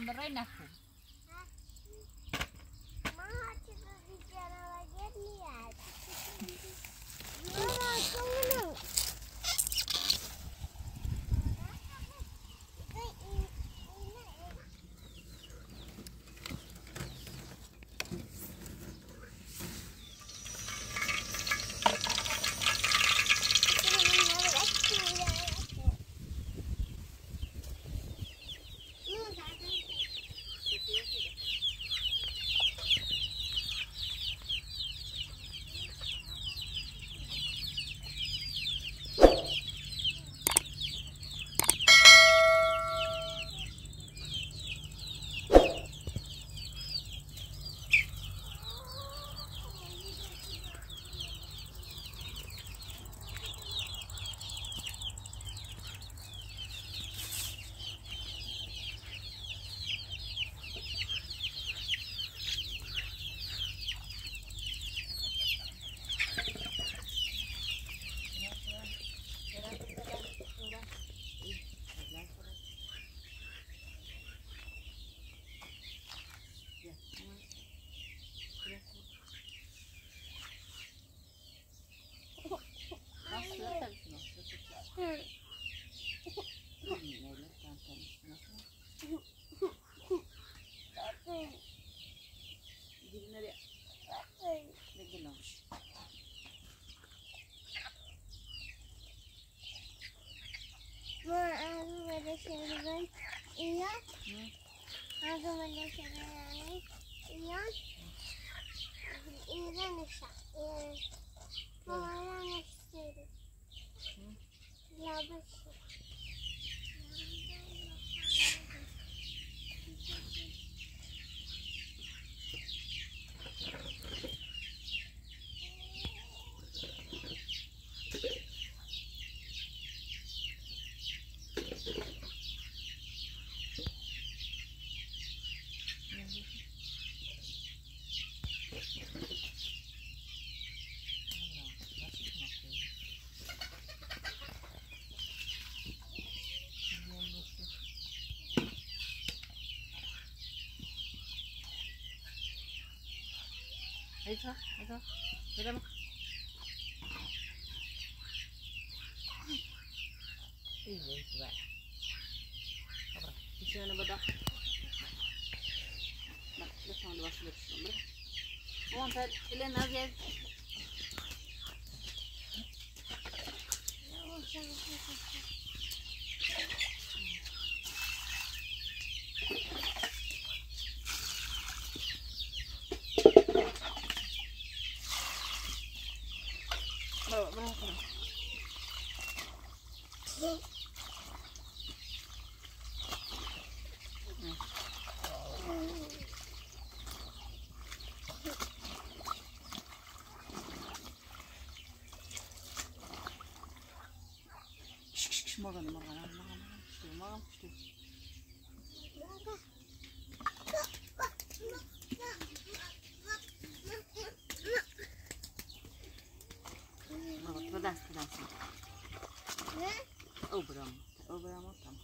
برای نکن. Eso, mírame. Iya, coba. Apa? Di sana bedak. Nah, let's find the wash lips, remember? One side, Elena, again. Makan. Pedas. Obram tam.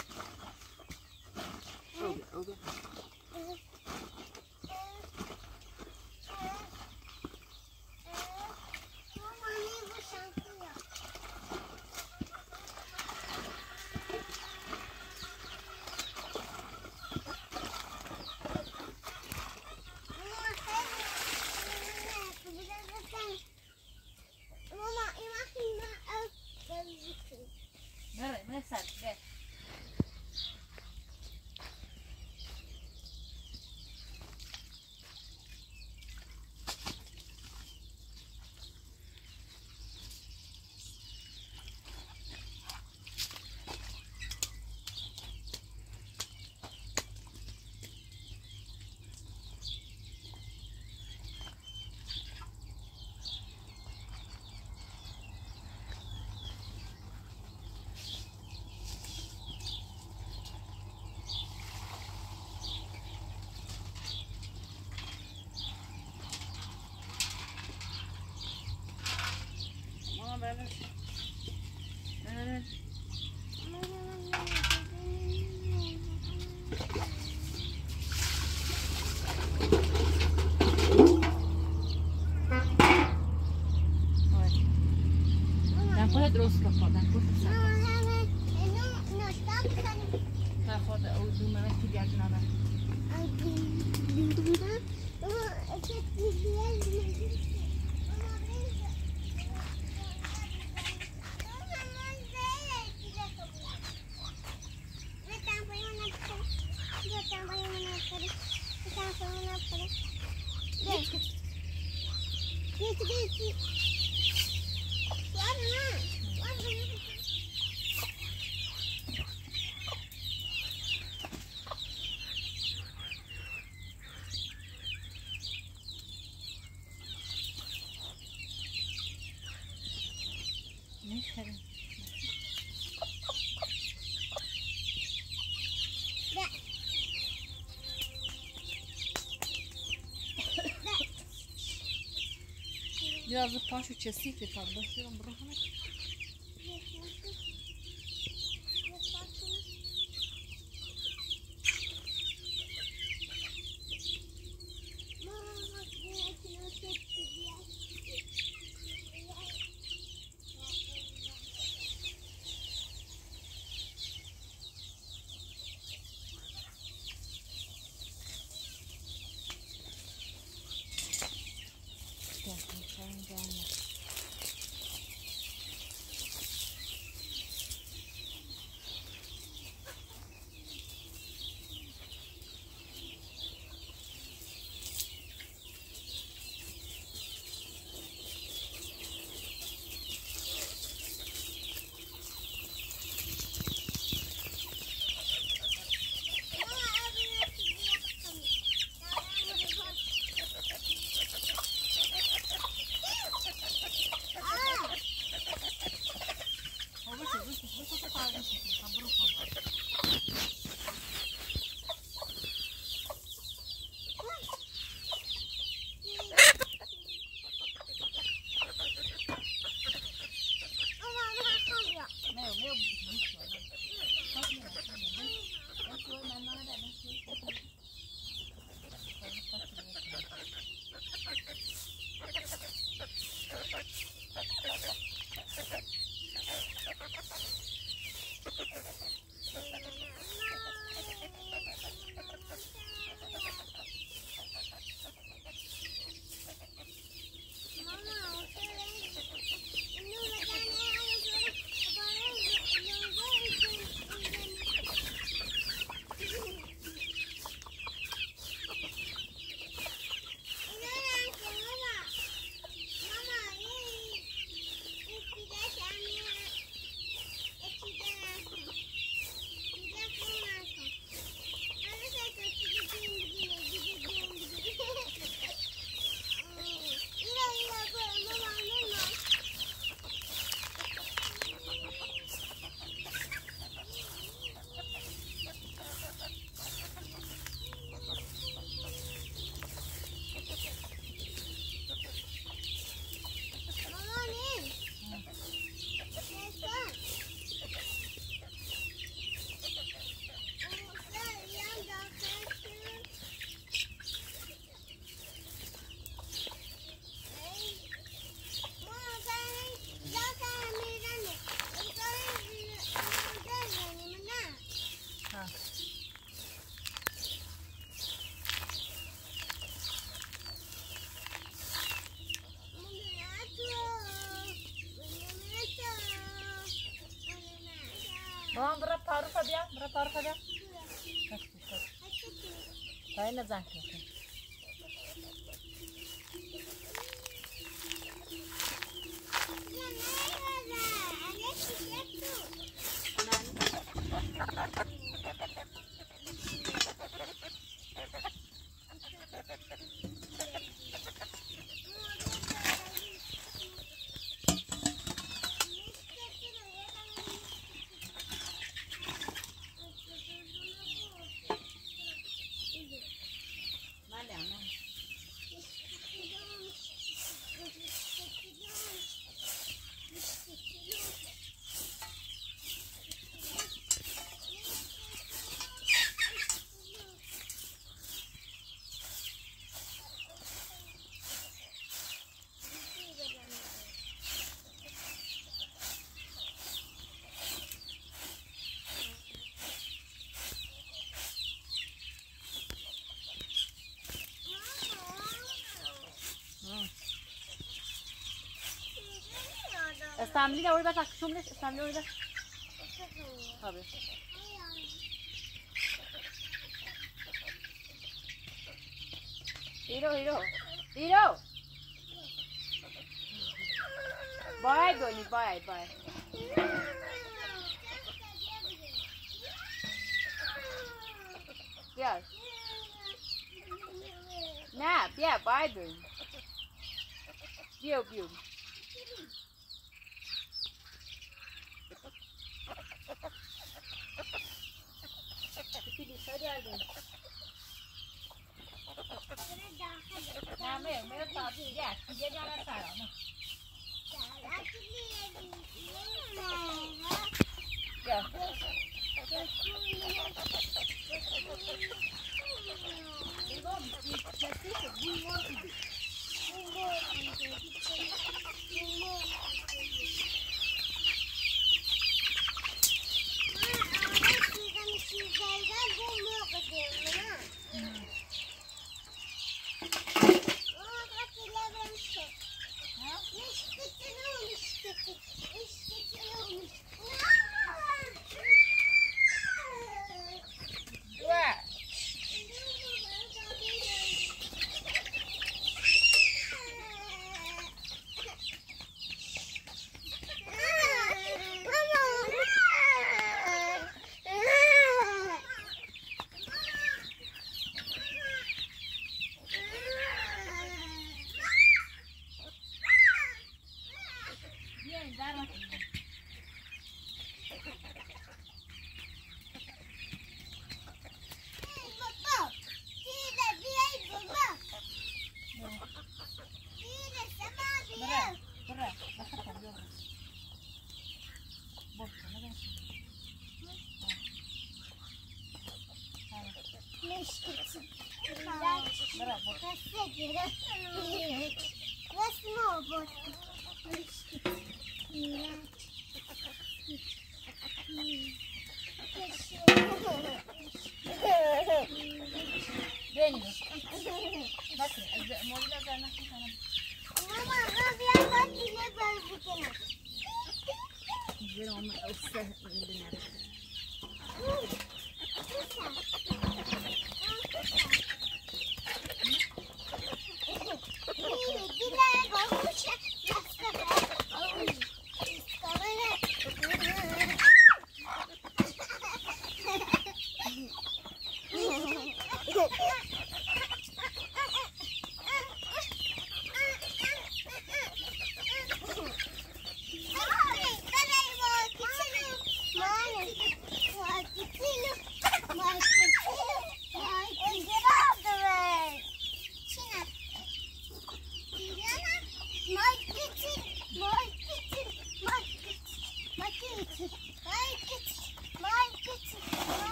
Oga. خودت درست کن خودت گفت No, stop cutting. تا خود او دو من کی دیگر نه Biraz paşu çesik kaldı. Başlıyorum bırakana. Mama berapa taruh dia? Berapa taruh dia? Saya nak jangkau. استعملی ده بس اکشومش استعملی ده tabii Hero Bye Bonnie bye Yes Nap yeah bye Bonnie Biu मेरे साथ ये जाना सारा ना क्या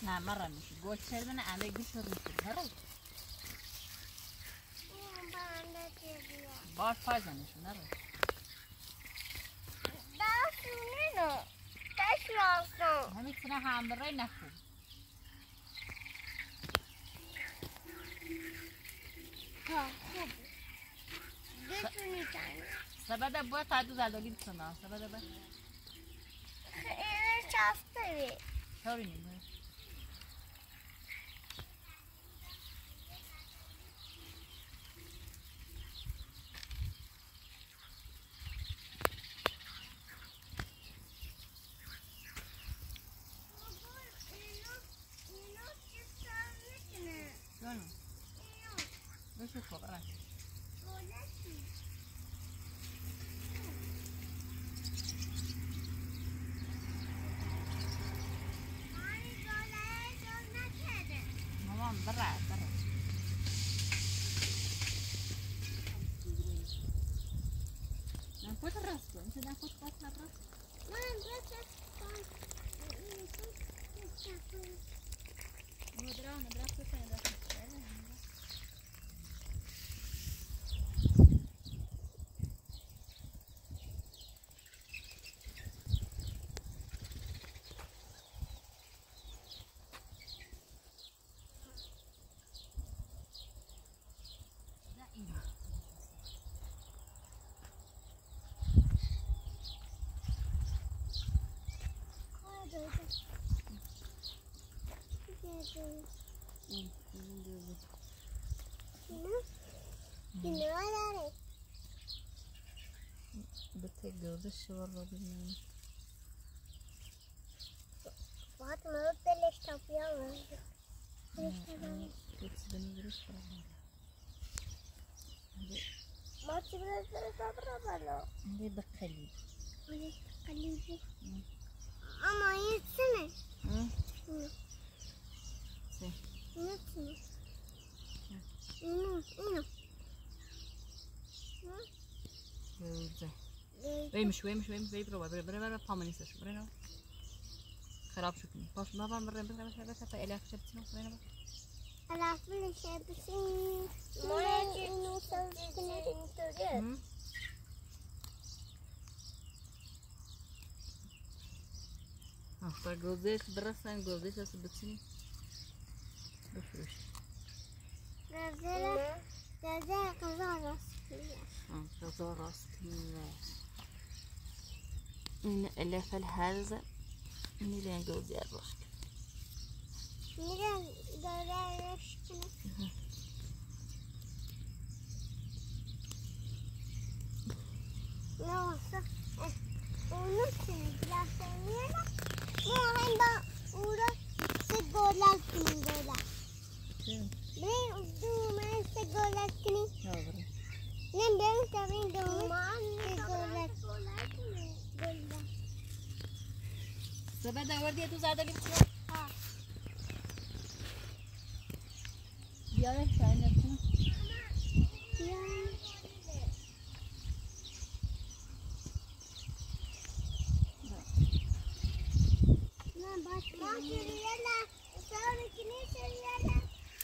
نه مرا میشه گوش کردن علی گوش میشه هر باش پایزنش نرو داشونه نه داشونه نمیتونه همبره نخو ها خوب دتونی تانی سبده باید تا دو زدالی بسنده سبده باید اینه چافته بی طوری نیمه بشو فقره مامان برا نفوت الرسم انت نفوت قطع الرسم مدرانة براسو كان رسم بتجوزش والله بالله فاطمة ما بلش تبيان ما تبغى تبغى بلا عندي بقليب قليبي أما يتسمع يتسمع إنه جوزه ويمش برا پامنی سش برا خراب شو کنی باش ما برا بس تا الیاف شبتنو برا الیاف شبتنی ما اینو سوزکنی اینطوریه آخر گوزش برسن گوزش است بتنی بفروش گازه قزار راست قزار راست این الیاف الهرزه میلین گوزی روش میلین گوزی روش کنه نه اونو کنی گلاسه میره نه این با اونو سه گلال کنی گلال بریم دومن سه گلال کنی نه بریم تبین دومن سه گلال گلال سبب داوردی تو زاده لیبسه ها بیاره شاید نکنه ما سريالا صار كني سريالا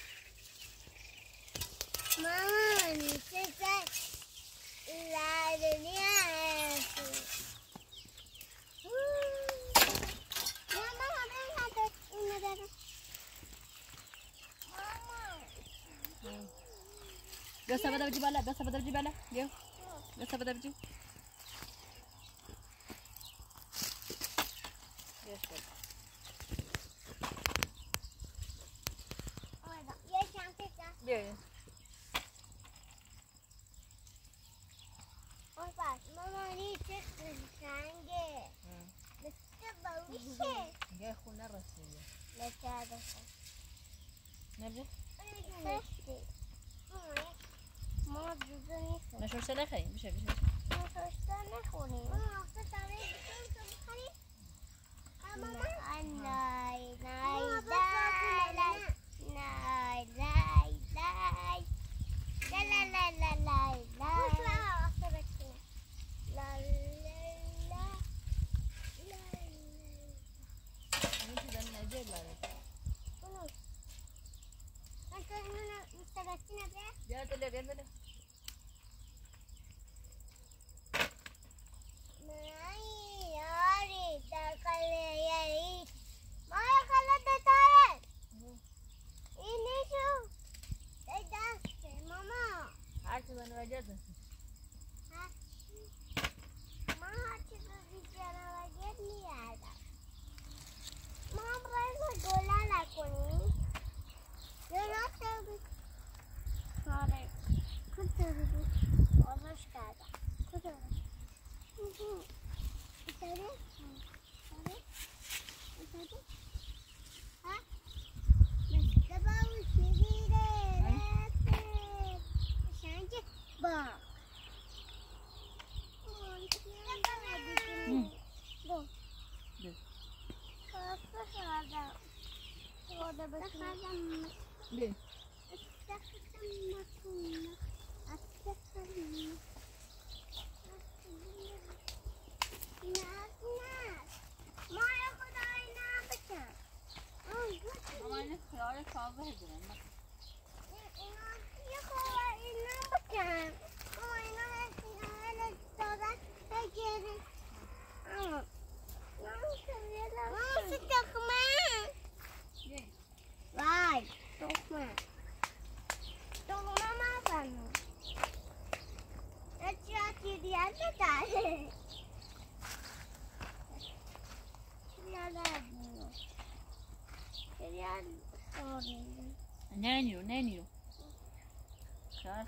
ماما نسيت لا دنيا ماما هم هذا المدرسة ماما بس بدأ بجيب على بس بدأ بجيب على يو بس بدأ بجيب Yeah. ماما نيجي تسانجي بس تبغى يا أخونا رسية لا تعرف نبي ما تزني مش مرسلة خي مش ما تستنى خوني ما تستنى بتخوني ماما ناي ناي ناي ناي ناي ناي لا لا لا لا لا لا لا لا أنت ده من أجيب لك بده هر چی من وجد ليه؟ ماما این خیال تازه هزارم Vai, toma. Toma mamãe. Eu te atirei a tarde. نانيو نانيو خلاص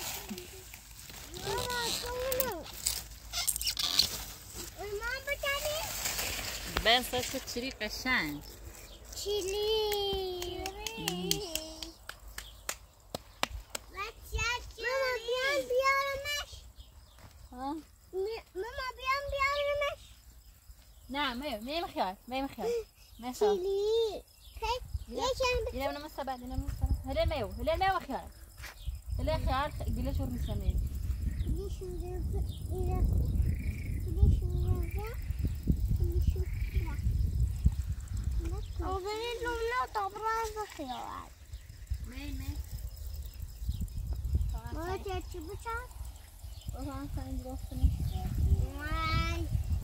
بس تشتري قشنج چیلی ماما بیارمش ها ماما بیارمش نه میم خیال چیلی إلى من مصر بعد إلى من مصر هلا مايو خيار هلا خيار قلنا شو نسميه أوبري لونا طبرا خيار ماي ما تأتي بشر وطبعا كان يروحني واي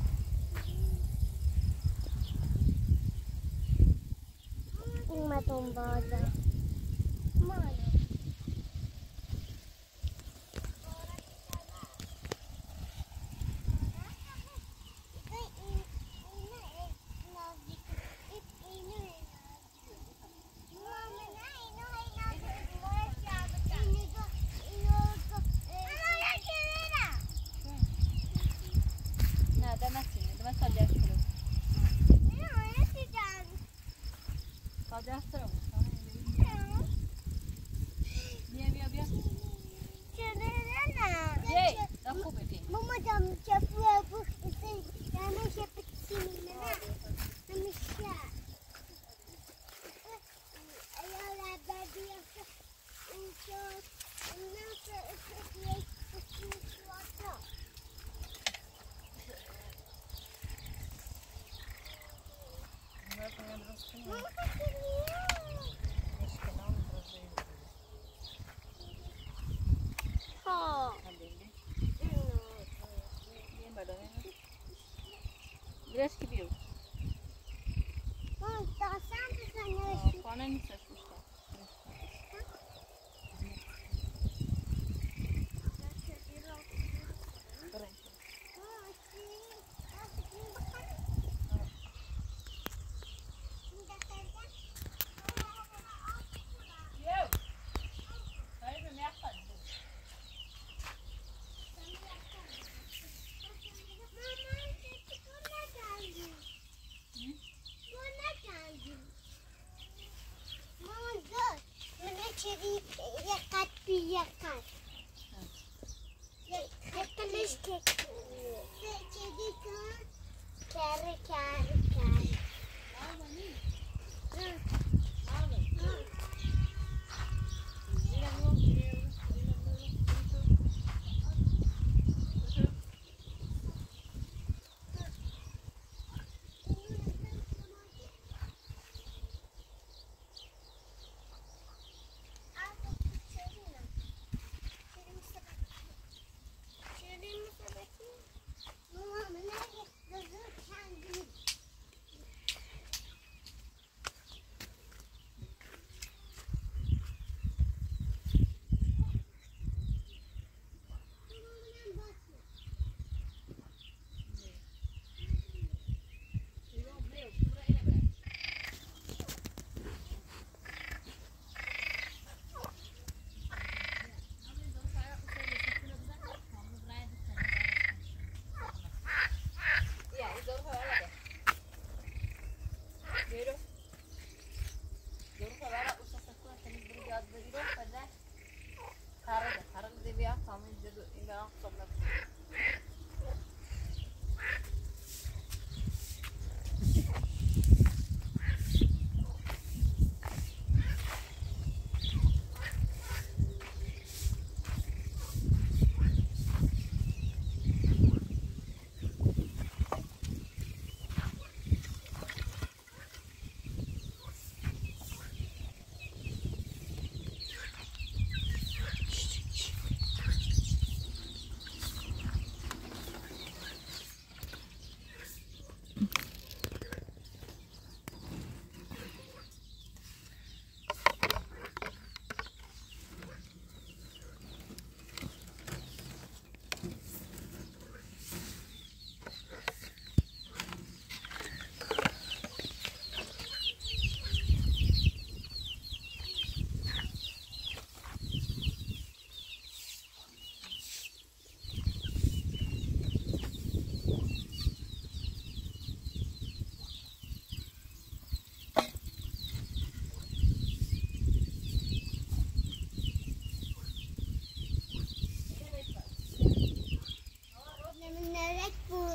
ما تنبض ما Biraz gidiyor. Daha sen de sanıyorsun. Bana ne saçmışlar?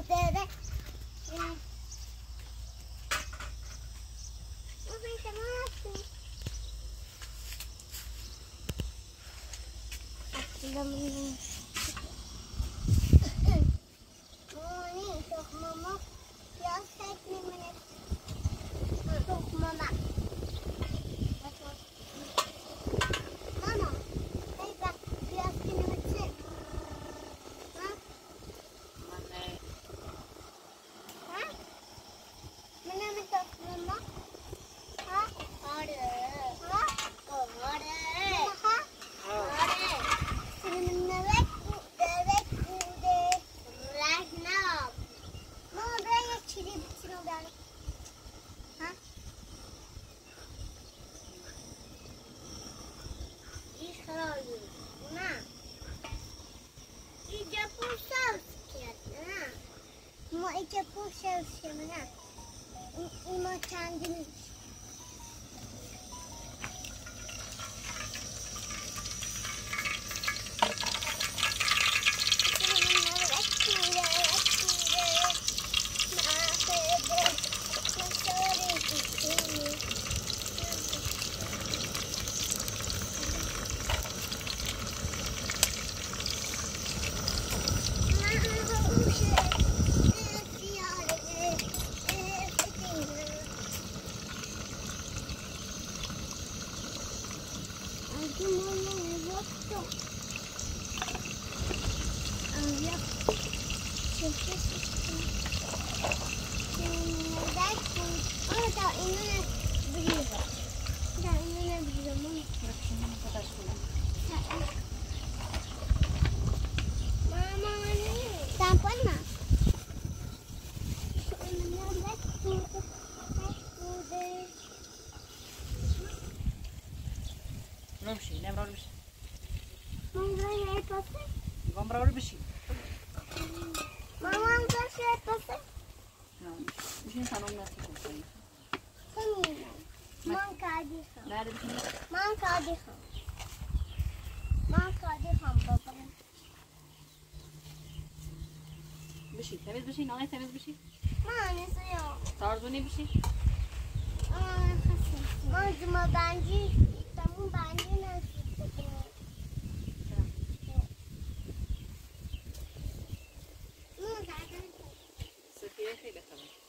داره اون شما هستی مامانی تخماما پیاز خیلی میمونه تخماما ماما خیلی وقت پیاز که نمیشه من تخماما آره ما اینجا پوشه نه این ما چندین بشی نم رول بشی مامان پاسه گم رول بشی مامان پاسه بشین سلام نسی کنی من کادی خواهم نره بشین من کادی خواهم بابا بشی تمیز بشی نانه تمیز بشی من نیستم تارزونی بشی من جمع بندی تموم بندی نسید صفیه خیلی بخواه